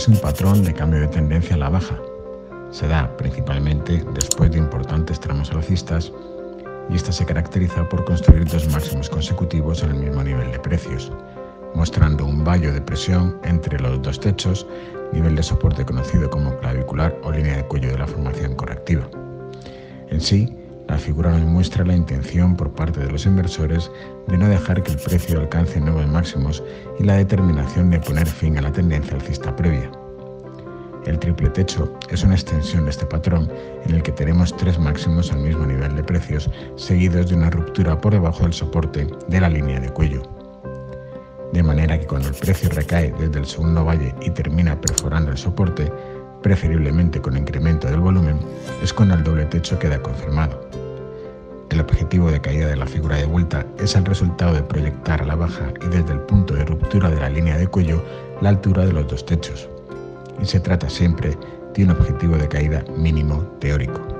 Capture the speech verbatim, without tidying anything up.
es un patrón de cambio de tendencia a la baja. Se da principalmente después de importantes tramos alcistas y esta se caracteriza por construir dos máximos consecutivos en el mismo nivel de precios, mostrando un valle de presión entre los dos techos, nivel de soporte conocido como clavicular o línea de cuello de la formación correctiva. En sí, la figura nos muestra la intención por parte de los inversores de no dejar que el precio alcance nuevos máximos y la determinación de poner fin a la tendencia alcista previa. El triple techo es una extensión de este patrón en el que tenemos tres máximos al mismo nivel de precios, seguidos de una ruptura por debajo del soporte de la línea de cuello. De manera que cuando el precio recae desde el segundo valle y termina perforando el soporte, preferiblemente con incremento del volumen, es cuando el doble techo queda confirmado. El objetivo de caída de la figura de vuelta es el resultado de proyectar a la baja y desde el punto de ruptura de la línea de cuello la altura de los dos techos. Y se trata siempre de un objetivo de caída mínimo teórico.